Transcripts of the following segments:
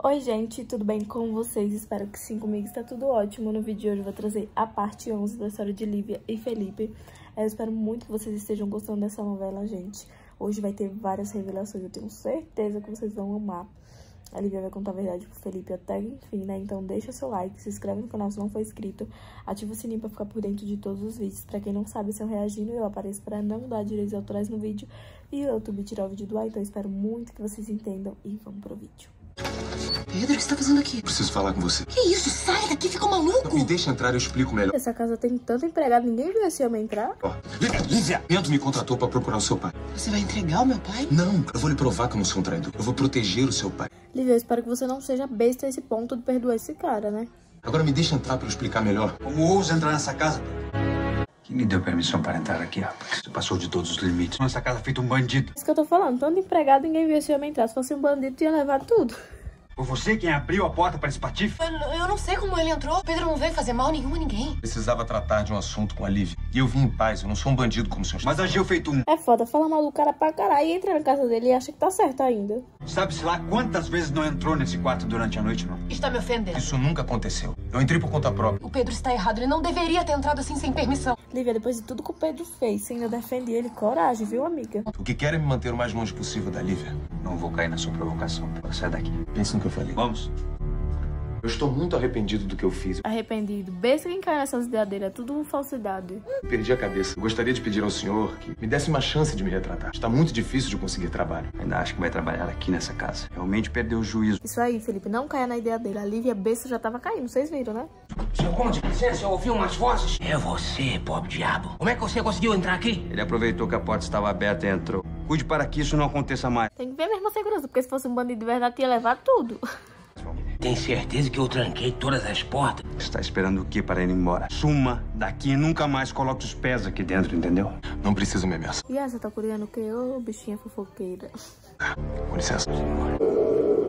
Oi gente, tudo bem com vocês? Espero que sim, comigo está tudo ótimo. No vídeo de hoje eu vou trazer a parte 11 da história de Lívia e Felipe. Eu espero muito que vocês estejam gostando dessa novela, gente. Hoje vai ter várias revelações, eu tenho certeza que vocês vão amar. A Lívia vai contar a verdade pro Felipe até enfim, né? Então deixa seu like, se inscreve no canal se não for inscrito, ativa o sininho pra ficar por dentro de todos os vídeos. Pra quem não sabe, se eu reagindo, eu apareço pra não dar direitos autorais no vídeo e o YouTube tirar o vídeo do ar. Então eu espero muito que vocês entendam e vamos pro vídeo. Pedro, o que você tá fazendo aqui? Preciso falar com você. Que isso? Sai daqui, ficou maluco? Não, me deixa entrar, eu explico melhor. Essa casa tem tanto empregado, ninguém viu esse homem entrar? Ó, Lívia, Bento me contratou pra procurar o seu pai. Você vai entregar o meu pai? Não, eu vou lhe provar que eu não sou um traidor. Eu vou proteger o seu pai. Lívia, eu espero que você não seja besta a esse ponto de perdoar esse cara, né? Agora me deixa entrar pra eu explicar melhor. Como ousa entrar nessa casa? Quem me deu permissão para entrar aqui, rapaz? Você passou de todos os limites. Nessa casa feito um bandido. Isso que eu tô falando, tanto empregado, ninguém viu esse homem entrar. Se fosse um bandido, ia levar tudo. Foi você quem abriu a porta para esse patife? Eu não sei como ele entrou. O Pedro não veio fazer mal nenhum a ninguém. Precisava tratar de um assunto com a Lívia. E eu vim em paz, eu não sou um bandido como o senhor. Mas agiu feito um. É foda, fala mal do cara pra caralho e entra na casa dele e acha que tá certo ainda. Sabe-se lá quantas vezes não entrou nesse quarto durante a noite, não? Está me ofendendo. Isso nunca aconteceu. Eu entrei por conta própria. O Pedro está errado. Ele não deveria ter entrado assim sem permissão. Lívia, depois de tudo que o Pedro fez, você ainda defende ele. Coragem, viu, amiga? O que quer é me manter o mais longe possível da Lívia. Não vou cair na sua provocação. Sai daqui. Pense no que eu falei. Vamos. Eu estou muito arrependido do que eu fiz. Arrependido. Besta quem cai nessas ideias dele, é tudo falsidade. Eu perdi a cabeça. Eu gostaria de pedir ao senhor que me desse uma chance de me retratar. Está muito difícil de conseguir trabalho. Ainda acho que vai trabalhar aqui nessa casa. Realmente perdeu o juízo. Isso aí, Felipe, não caia na ideia dele. A Lívia besta já tava caindo, vocês viram, né? Seu Conde, licença, eu ouvi umas vozes. É você, pobre diabo. Como é que você conseguiu entrar aqui? Ele aproveitou que a porta estava aberta e entrou. Cuide para que isso não aconteça mais. Tem que ver mesmo a segurança, porque se fosse um bandido de verdade, ia levar tudo. Tem certeza que eu tranquei todas as portas? Está esperando o quê para ir embora? Suma daqui e nunca mais coloque os pés aqui dentro, entendeu? Não precisa me ameaçar. E essa tá curiando o quê? Ô, bichinha fofoqueira. Com licença. O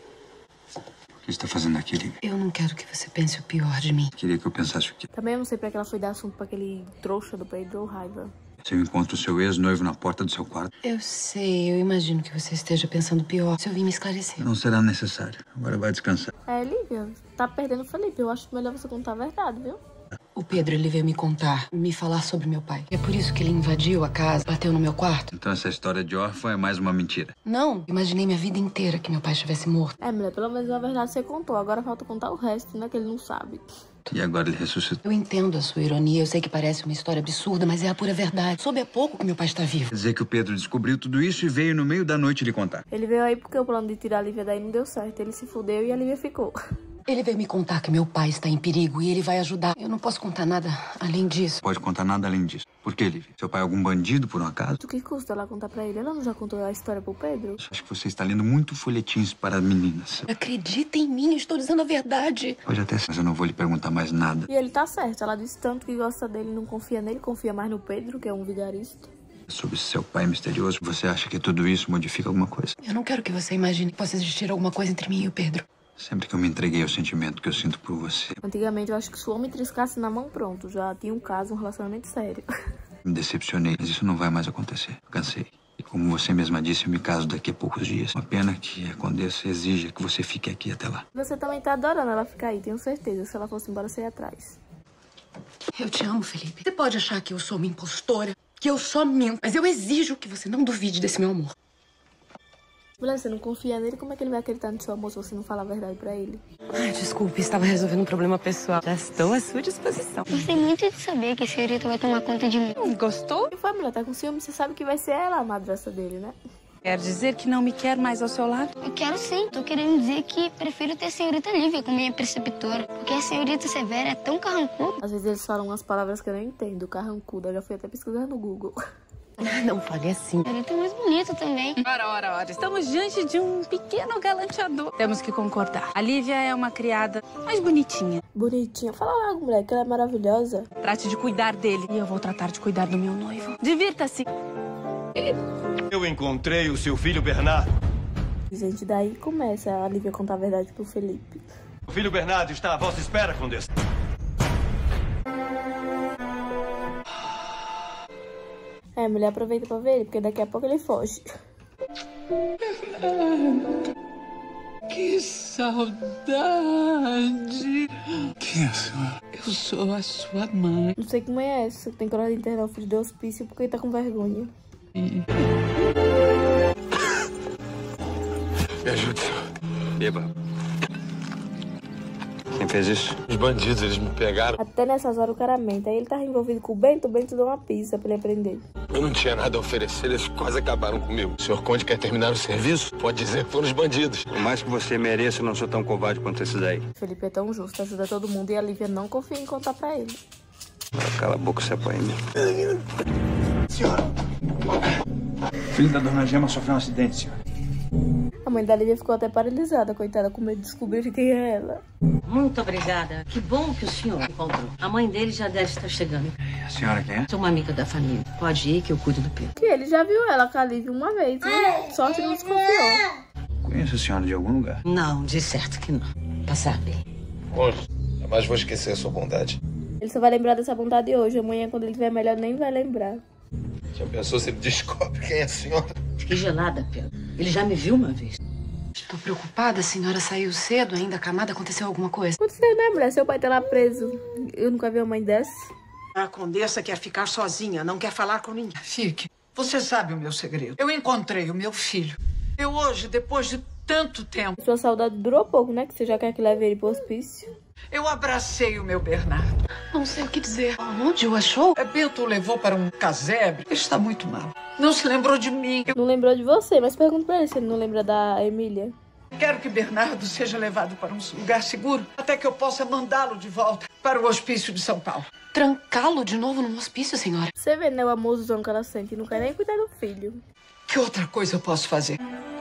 que está fazendo aqui, Lívia? Eu não quero que você pense o pior de mim. Queria que eu pensasse o quê? Também eu não sei pra que ela foi dar assunto pra aquele trouxa do Pedro ou raiva. Se eu encontro o seu ex-noivo na porta do seu quarto, Eu sei, eu imagino que você esteja pensando o pior. Se eu vim me esclarecer. não será necessário. Agora vai descansar. É, Lívia, tá perdendo o Felipe. Eu acho melhor você contar a verdade, viu? O Pedro, ele veio me contar, me falar sobre meu pai. É por isso que ele invadiu a casa, bateu no meu quarto. Então essa história de órfão é mais uma mentira. Não, imaginei minha vida inteira que meu pai estivesse morto. É, mulher, pelo menos a verdade você contou. Agora falta contar o resto, né? Que ele não sabe. E agora ele ressuscitou. Eu entendo a sua ironia, eu sei que parece uma história absurda, mas é a pura verdade. Soube há pouco que meu pai está vivo. Quer dizer que o Pedro descobriu tudo isso e veio no meio da noite lhe contar. Ele veio aí porque o plano de tirar a Lívia daí não deu certo. Ele se fudeu e a Lívia ficou. Ele veio me contar que meu pai está em perigo e ele vai ajudar. Eu não posso contar nada além disso. Pode contar nada além disso. Por quê, Lívia? Seu pai é algum bandido, por um acaso? O que custa ela contar pra ele? Ela não já contou a história pro Pedro? Acho que você está lendo muito folhetins para meninas. Acredita em mim, eu estou dizendo a verdade. Pode até ser, mas eu não vou lhe perguntar mais nada. E ele tá certo. Ela disse tanto que gosta dele, não confia nele, confia mais no Pedro, que é um vigarista. Sobre seu pai misterioso, você acha que tudo isso modifica alguma coisa? Eu não quero que você imagine que possa existir alguma coisa entre mim e o Pedro. Sempre que eu me entreguei ao sentimento que eu sinto por você, Antigamente eu acho que se o homem triscasse na mão, pronto, já tinha um caso, um relacionamento sério. me decepcionei, mas isso não vai mais acontecer. Eu cansei. E como você mesma disse, eu me caso daqui a poucos dias. Uma pena que a Condessa exija que você fique aqui até lá. Você também tá adorando ela ficar aí, tenho certeza. Se ela fosse embora, você ia atrás. Eu te amo, Felipe. Você pode achar que eu sou uma impostora, que eu só minto, mas eu exijo que você não duvide desse meu amor. Mulher, você não confia nele, como é que ele vai acreditar no seu amor se você não fala a verdade pra ele? Ai, desculpe, estava resolvendo um problema pessoal. Já estou à sua disposição. Gostei muito de saber que a senhorita vai tomar conta de mim. Gostou? E foi, mulher, tá com ciúme, você sabe que vai ser ela a madrasta dele, né? Quer dizer que não me quer mais ao seu lado? Eu quero sim. Tô querendo dizer que prefiro ter a senhorita Lívia como minha preceptora. Porque a senhorita Severa é tão carrancuda. Às vezes eles falam umas palavras que eu não entendo, carrancuda. Eu já fui até pesquisar no Google. Não fale assim. A senhorita é mais bonita também. Ora. Estamos diante de um pequeno galanteador. Temos que concordar. A Lívia é uma criada mais bonitinha. Bonitinha. Fala logo, mulher, que ela é maravilhosa. Trate de cuidar dele. E eu vou tratar de cuidar do meu noivo. Divirta-se. Eu encontrei o seu filho Bernardo. Gente, daí começa a Lívia contar a verdade pro Felipe. O filho Bernardo está à vossa espera, Condessa. É, mulher, aproveita pra ver ele, porque daqui a pouco ele foge. O Que saudade! Quem é a senhora? Eu sou a sua mãe. Não sei que mãe é essa que tem coragem de internar o filho do hospício porque ele tá com vergonha. Me ajude, senhor. Beba. Quem fez isso? Os bandidos, eles me pegaram. Até nessas horas o cara mente. Aí ele tava envolvido com o Bento deu uma pizza pra ele aprender. Eu não tinha nada a oferecer, eles quase acabaram comigo. O senhor Conde quer terminar o serviço? Pode dizer que foram os bandidos. Por mais que você mereça, eu não sou tão covarde quanto esses aí. Felipe é tão justo, ajuda todo mundo e a Lívia não confia em contar pra ele. Cala a boca, você apoia em mim. Senhora! O filho da dona Gema sofreu um acidente, senhor. A mãe da Lívia ficou até paralisada, coitada, com medo de descobrir quem é ela. Muito obrigada. Que bom que o senhor encontrou. A mãe dele já deve estar chegando. A senhora quem é? Sou uma amiga da família. Pode ir que eu cuido do Pedro. Que ele já viu ela com a Lívia uma vez, né? Sorte não desconfiou. Conheço a senhora de algum lugar. Não, de certo que não. Passar bem. Conde, jamais vou esquecer a sua bondade. Ele só vai lembrar dessa bondade hoje. Amanhã, quando ele estiver melhor, nem vai lembrar. Já pensou se ele descobre quem é a senhora? Fiquei gelada, Pedro. Ele já me viu uma vez. Estou preocupada, a senhora saiu cedo, ainda acamada, aconteceu alguma coisa? Aconteceu, né, mulher? Seu pai tá lá preso. Eu nunca vi uma mãe dessa. A condessa quer ficar sozinha, não quer falar com ninguém. Fique. Você sabe o meu segredo. Eu encontrei o meu filho. Eu hoje, depois de tanto tempo, Sua saudade durou pouco, né? Que você já quer que leve ele pro hospício. eu abracei o meu Bernardo. Não sei o que dizer. Onde o achou? Bento o levou para um casebre. Ele está muito mal. Não se lembrou de mim. Eu Não lembrou de você, mas pergunta pra ele se ele não lembra da Emília. quero que Bernardo seja levado para um lugar seguro até que eu possa mandá-lo de volta para o hospício de São Paulo. Trancá-lo de novo num hospício, senhora? Você vê, né, o amorzão que ela sente e não quer nem cuidar do filho. Que outra coisa eu posso fazer?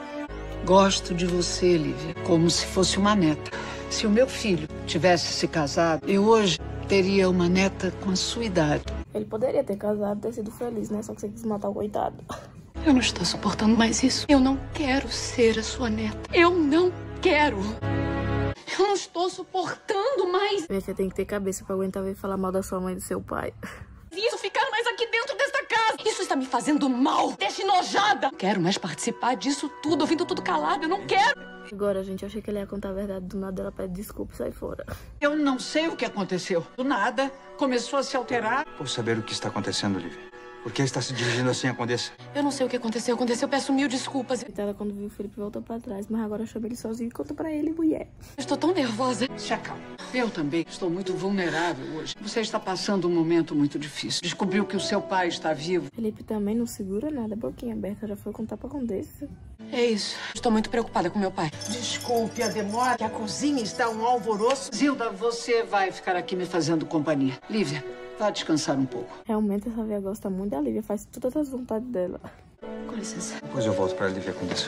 Gosto de você, Lívia, como se fosse uma neta. Se o meu filho tivesse se casado, eu hoje teria uma neta com a sua idade. Ele poderia ter casado, ter sido feliz, né? Só que você quis matar o coitado. Eu não estou suportando mais isso. Eu não quero ser a sua neta. Eu não quero. Eu não estou suportando mais. Minha filha tem que ter cabeça pra aguentar ver falar mal da sua mãe e do seu pai. Isso ficar mais aqui dentro desta casa. Isso está me fazendo mal. Deixa enojada. Não quero mais participar disso tudo, ouvindo tudo calado. Eu não quero. Agora, gente, eu achei que ele ia contar a verdade. Do nada ela pede desculpa e sai fora. Eu não sei o que aconteceu. Do nada, começou a se alterar. Por saber o que está acontecendo, Lívia. Por que está se dirigindo assim à condessa? Eu não sei o que aconteceu. Eu peço mil desculpas. Coitada, quando viu o Felipe voltou pra trás. Mas agora chama ele sozinho e conta pra ele, mulher. Eu estou tão nervosa. Se acalma. Eu também estou muito vulnerável hoje. Você está passando um momento muito difícil. Descobriu que o seu pai está vivo. Felipe também não segura nada. Boquinha aberta, já foi contar pra condessa. É isso. Estou muito preocupada com meu pai. Desculpe a demora, que a cozinha está um alvoroço. Zilda, você vai ficar aqui me fazendo companhia. Lívia, vá descansar um pouco. Realmente essa velha gosta muito da Lívia. Faz todas as vontades dela. Com licença. Depois eu volto para a Lívia Condessa.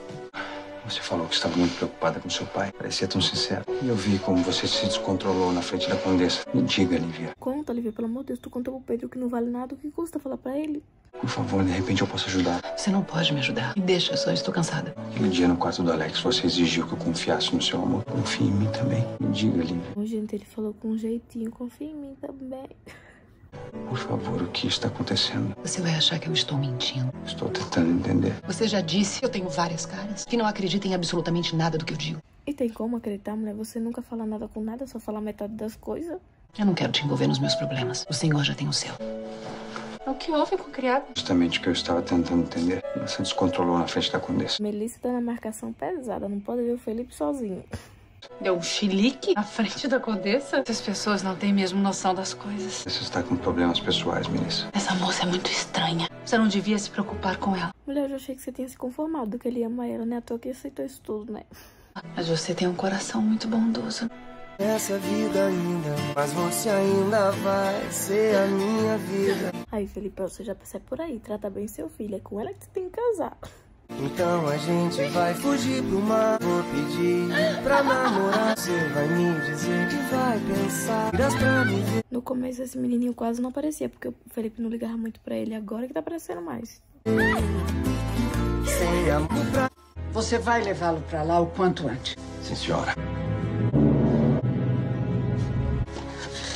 Você falou que estava muito preocupada com seu pai. Parecia tão sincero. E eu vi como você se descontrolou na frente da condessa. Me diga, Lívia. Conta, Lívia, pelo amor de Deus. Tu contou pro Pedro que não vale nada. O que custa falar pra ele? Por favor, de repente eu posso ajudar. Você não pode me ajudar. Me deixa, eu só estou cansada. Aquele dia no quarto do Alex, você exigiu que eu confiasse no seu amor. Confie em mim também. Me diga, Lívia. Bom, gente, ele falou com um jeitinho. Confia em mim também. Por favor, o que está acontecendo? Você vai achar que eu estou mentindo. Estou tentando entender. Você já disse que eu tenho várias caras, que não acreditam em absolutamente nada do que eu digo. E tem como acreditar, mulher? Você nunca fala nada com nada, só fala metade das coisas. Eu não quero te envolver nos meus problemas. O senhor já tem o seu. O que houve com o criado? Justamente o que eu estava tentando entender. Ela se descontrolou na frente da condessa. Melissa tá na marcação pesada, não pode ver o Felipe sozinho. Deu um chilique na frente da condessa? Essas pessoas não têm mesmo noção das coisas. Você está com problemas pessoais, Melissa. Essa moça é muito estranha. Você não devia se preocupar com ela. Mulher, eu já achei que você tinha se conformado, que ele ama ela, né? À toa que aceitou isso tudo, né? Mas você tem um coração muito bondoso. Essa vida ainda, mas você ainda vai ser a minha vida. Aí, Felipe, você já percebe por aí. Trata bem seu filho, é com ela que você tem que casar. Então a gente vai fugir pro mar. Vou pedir pra namorar. Você vai me dizer que vai pensar. Viras pra me ver. No começo, esse menininho quase não aparecia, porque o Felipe não ligava muito pra ele. Agora que tá aparecendo mais. Sem amor pra... Você vai levá-lo pra lá o quanto antes. Sim, senhora.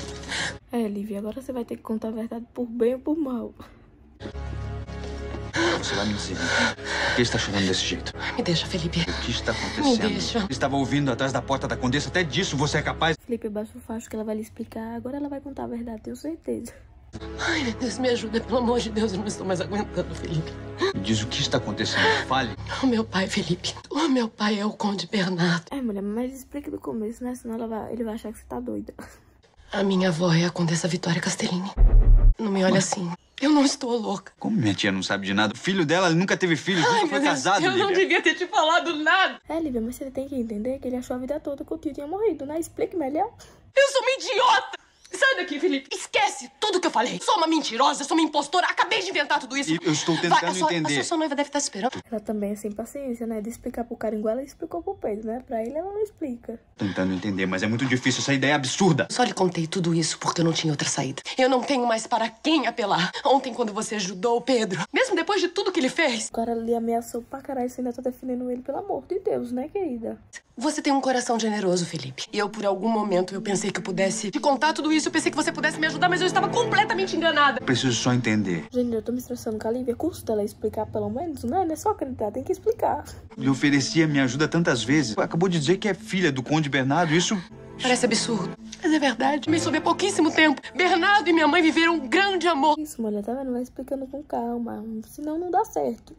É, Lívia, agora você vai ter que contar a verdade por bem ou por mal. Você vai me dizer por que está chorando desse jeito? Me deixa, Felipe. O que está acontecendo? Me deixa. Estava ouvindo atrás da porta da Condessa. Até disso você é capaz? Felipe, abaixa o facho que ela vai lhe explicar. Agora ela vai contar a verdade, tenho certeza. Ai, meu Deus, me ajuda. Pelo amor de Deus, eu não estou mais aguentando, Felipe. Me diz o que está acontecendo. Fale. O meu pai, Felipe. O meu pai é o Conde Bernardo. Mulher, mas explica do começo, né? Senão ele vai achar que você tá doida. A minha avó é a Condessa Vitória Castellini. Não me olha assim. Eu não estou louca. Como minha tia não sabe de nada? O filho dela, ele nunca teve filho, nunca foi casado, eu Lívia. não devia ter te falado nada. Lívia, mas você tem que entender que ele achou a vida toda que o tio tinha morrido, né? Explique melhor. Eu sou uma idiota! Sai daqui, Felipe. Esquece tudo que eu falei. Sou uma mentirosa, sou uma impostora. Acabei de inventar tudo isso. Eu estou tentando entender. A sua noiva deve estar esperando. Ela também é sem paciência, né? De explicar pro cara igual ela explicou pro Pedro, né? Pra ele, ela não explica. Tentando entender, mas é muito difícil. Essa ideia é absurda. Só lhe contei tudo isso porque eu não tinha outra saída. Eu não tenho mais para quem apelar. Ontem, quando você ajudou o Pedro, mesmo depois de tudo que ele fez... O cara lhe ameaçou pra caralho, você ainda tá defendendo ele, pelo amor de Deus, né, querida? Você tem um coração generoso, Felipe. E eu, por algum momento, eu pensei que eu pudesse te contar tudo isso. Eu pensei que você pudesse me ajudar, mas eu estava completamente enganada. Preciso só entender. Gente, eu tô me estressando com a Lívia. Custa ela explicar, pelo menos, né? Não é só acreditar, tem que explicar. Lhe oferecia minha ajuda tantas vezes. Acabou de dizer que é filha do Conde Bernardo. Isso... Parece absurdo, mas é verdade. Me soube há pouquíssimo tempo. Bernardo e minha mãe viveram um grande amor. Isso, mulher, tá vendo? Vai explicando com calma. Senão não dá certo.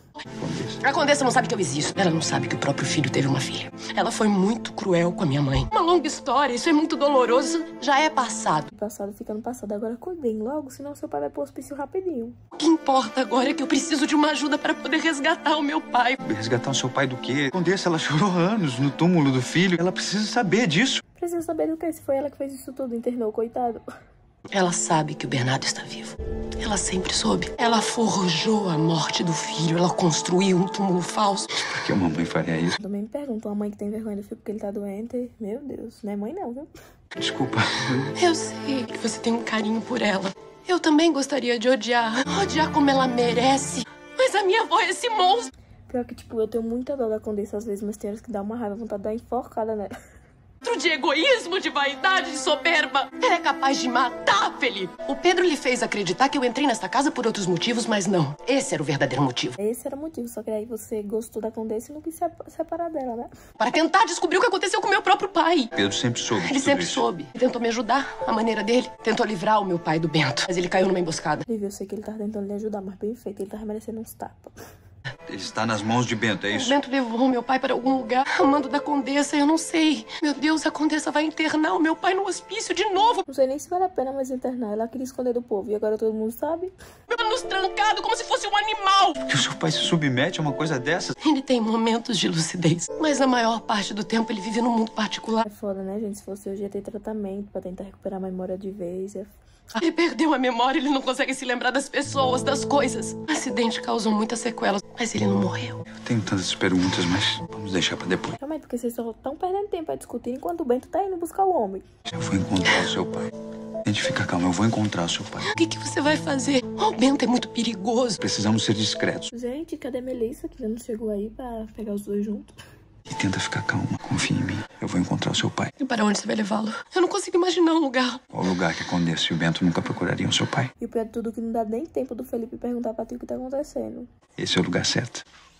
A Condessa não sabe que eu existo. Ela não sabe que o próprio filho teve uma filha. Ela foi muito cruel com a minha mãe. Uma longa história, isso é muito doloroso. Já é passado. O passado fica no passado. Agora cuidem logo, senão seu pai vai pro hospício rapidinho. O que importa agora é que eu preciso de uma ajuda para poder resgatar o meu pai. Resgatar o seu pai do quê? Condessa, ela chorou anos no túmulo do filho. Ela precisa saber disso. Precisa saber do quê? Se foi ela que fez isso tudo, internou, coitado. Ela sabe que o Bernardo está vivo. Ela sempre soube. Ela forjou a morte do filho. Ela construiu um túmulo falso. Por que uma mãe faria isso? Também me pergunto, uma mãe que tem vergonha do filho porque ele tá doente. Meu Deus, não é mãe não, viu? Desculpa. Eu sei que você tem um carinho por ela. Eu também gostaria de odiar. Odiar como ela merece. Mas a minha avó é esse monstro. Pior que, tipo, eu tenho muita dó da Condessa às vezes, mas tem horas que dá uma raiva, vontade de dar enforcada nela. De egoísmo, de vaidade, de soberba. Ela é capaz de matar, Felipe. O Pedro lhe fez acreditar que eu entrei nesta casa por outros motivos, mas não. Esse era o verdadeiro motivo. Esse era o motivo, só que aí você gostou da Condessa e não quis separar dela, né? Para tentar descobrir o que aconteceu com meu próprio pai. Pedro sempre soube. Ele sempre soube. Ele tentou me ajudar, a maneira dele. Tentou livrar o meu pai do Bento, mas ele caiu numa emboscada. Lívia, eu sei que ele tava tentando lhe ajudar, mas bem feito. Ele tava merecendo uns tapas. Ele está nas mãos de Bento, é isso? O Bento levou meu pai para algum lugar, a mando da Condessa, eu não sei. Meu Deus, a Condessa vai internar o meu pai no hospício de novo. Não sei nem se vale a pena mais internar. Ela queria esconder do povo e agora todo mundo sabe. Nos trancado como se fosse um animal. Por que o seu pai se submete a uma coisa dessas? Ele tem momentos de lucidez, mas a maior parte do tempo ele vive num mundo particular. É foda, né, gente? Se fosse hoje ia ter tratamento pra tentar recuperar a memória de vez. Ele perdeu a memória, ele não consegue se lembrar das pessoas, das coisas. O acidente causou muitas sequelas, mas ele não morreu. Eu tenho tantas perguntas, mas vamos deixar pra depois. Realmente, porque vocês só estão perdendo tempo a discutir enquanto o Bento tá indo buscar o homem. Eu vou encontrar o seu pai. Gente, fica calma, eu vou encontrar o seu pai. O que você vai fazer? O Bento é muito perigoso. Precisamos ser discretos. Gente, cadê a Melissa, que já não chegou aí pra pegar os dois juntos? E tenta ficar calma, confia em mim. Eu vou encontrar o seu pai. E para onde você vai levá-lo? Eu não consigo imaginar um lugar. Qual lugar que a Condessa e o Bento nunca procurariam o seu pai? E o pior de tudo é que não dá nem tempo do Felipe perguntar pra ti o que tá acontecendo. Esse é o lugar certo.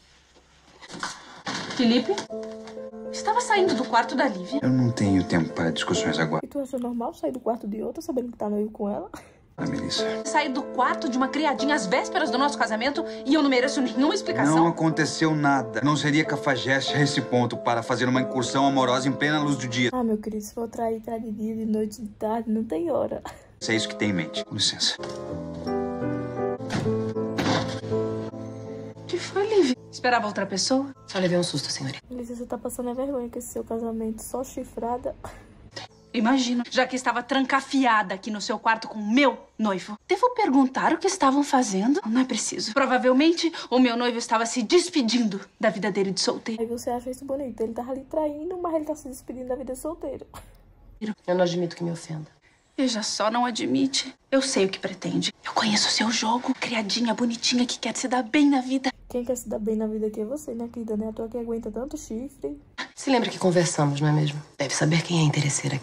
Felipe? Estava saindo do quarto da Lívia. Eu não tenho tempo para discussões agora. E tu achou normal sair do quarto de outra sabendo que tá noivo com ela? Ah, Melissa. Sair do quarto de uma criadinha às vésperas do nosso casamento e eu não mereço nenhuma explicação? Não aconteceu nada. Não seria cafajeste a esse ponto para fazer uma incursão amorosa em plena luz do dia. Ah, meu querido, se for trair, tá de dia, de noite, de tarde, não tem hora. Se é isso que tem em mente. Com licença. O que foi, Lívia? Esperava outra pessoa? Só levei um susto, senhorita. Melissa, você tá passando a vergonha com esse seu casamento só chifrada. Imagino, já que estava trancafiada aqui no seu quarto com o meu noivo. Devo perguntar o que estavam fazendo? Não é preciso. Provavelmente, o meu noivo estava se despedindo da vida dele de solteiro. Aí você acha isso bonito. Ele tava ali traindo, mas ele tá se despedindo da vida de solteiro. Eu não admito que me ofenda. Veja só, não admite. Eu sei o que pretende. Eu conheço o seu jogo. Criadinha, bonitinha, que quer se dar bem na vida. Quem quer se dar bem na vida aqui é você, né, querida? Não é a tua que aguenta tanto chifre. Se lembra que conversamos, não é mesmo? Deve saber quem é interesseira aqui.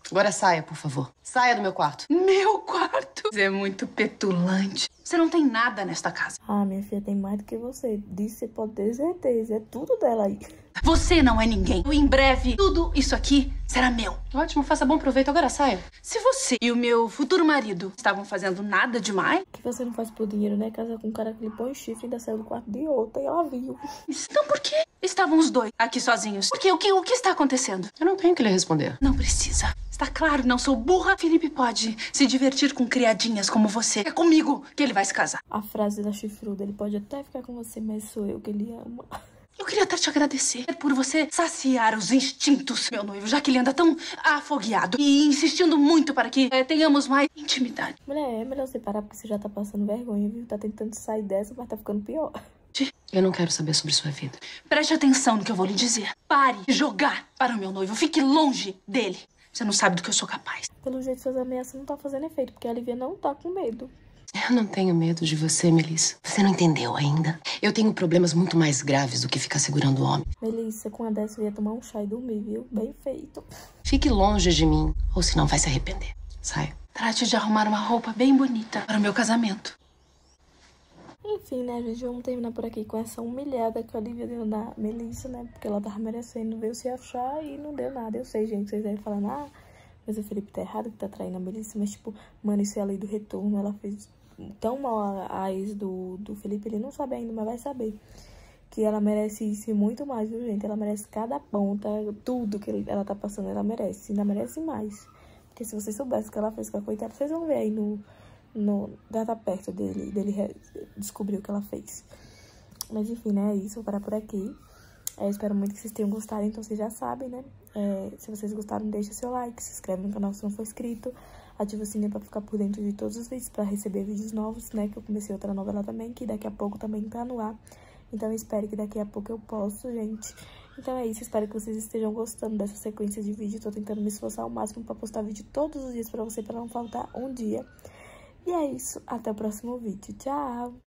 Agora saia, por favor. Saia do meu quarto. Meu quarto? Você é muito petulante. Você não tem nada nesta casa. Ah, minha filha tem mais do que você. Disso você pode ter certeza. É tudo dela aí. Você não é ninguém. Em breve, tudo isso aqui será meu. Ótimo, faça bom proveito. Agora saia. Se você e o meu futuro marido estavam fazendo nada demais... O que você não faz por dinheiro, né? Casar com um cara que lhe põe chifre e ainda saiu do quarto de outra e ela viu. Então por que estavam os dois aqui sozinhos? Por quê? O que está acontecendo? Eu não tenho que lhe responder. Não precisa. Está claro, não sou burra. Felipe pode se divertir com criadinhas como você. É comigo que ele vai se casar. A frase da chifruda, ele pode até ficar com você, mas sou eu que ele ama. Eu queria até te agradecer por você saciar os instintos, meu noivo, já que ele anda tão afogueado e insistindo muito para que tenhamos mais intimidade. Mulher, é melhor você parar porque você já tá passando vergonha, viu? Tá tentando sair dessa, mas tá ficando pior. Eu não quero saber sobre sua vida. Preste atenção no que eu vou lhe dizer. Pare de jogar para o meu noivo. Fique longe dele. Você não sabe do que eu sou capaz. Pelo jeito, suas ameaças não tá fazendo efeito, porque a Lívia não tá com medo. Eu não tenho medo de você, Melissa. Você não entendeu ainda. Eu tenho problemas muito mais graves do que ficar segurando o homem. Melissa, com a dessa eu ia tomar um chá e dormir, viu? Bem feito. Fique longe de mim, ou senão vai se arrepender. Saia. Trate de arrumar uma roupa bem bonita para o meu casamento. Enfim, né, gente? Vamos terminar por aqui com essa humilhada que a Lívia deu na Melissa, né? Porque ela tava merecendo, veio se achar e não deu nada. Eu sei, gente, vocês devem falar, ah, mas o Felipe tá errado que tá traindo a Melissa. Mas, tipo, mano, isso é a lei do retorno. Ela fez tão mal a ex do Felipe, ele não sabe ainda, mas vai saber. Que ela merece isso e muito mais, viu, gente? Ela merece cada ponta, tudo que ela tá passando, ela merece. Ainda merece mais. Porque se vocês soubessem o que ela fez com a coitada, vocês vão ver aí data perto dele descobrir o que ela fez. Mas enfim, né, é isso, vou parar por aqui. Eu espero muito que vocês tenham gostado, então vocês já sabem, né? Se vocês gostaram, deixa seu like, se inscreve no canal se não for inscrito, ativa o sininho pra ficar por dentro de todos os vídeos, pra receber vídeos novos, né? Que eu comecei outra novela também, que daqui a pouco também tá no ar. Então eu espero que daqui a pouco eu posso, gente. Então é isso, espero que vocês estejam gostando dessa sequência de vídeo. Tô tentando me esforçar ao máximo pra postar vídeo todos os dias pra você, pra não faltar um dia. E é isso, até o próximo vídeo. Tchau!